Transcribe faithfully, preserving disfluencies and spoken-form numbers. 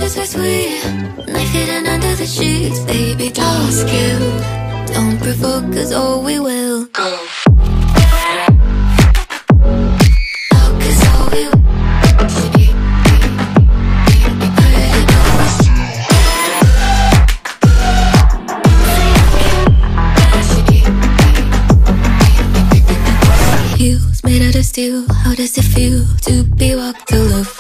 is so sweet. Knife hidden under the sheets. Baby, don't skill. Don't provoke, cause oh, we will go. Oh, cause oh, we will. Heels made out of steel. How does it feel to be walked all over?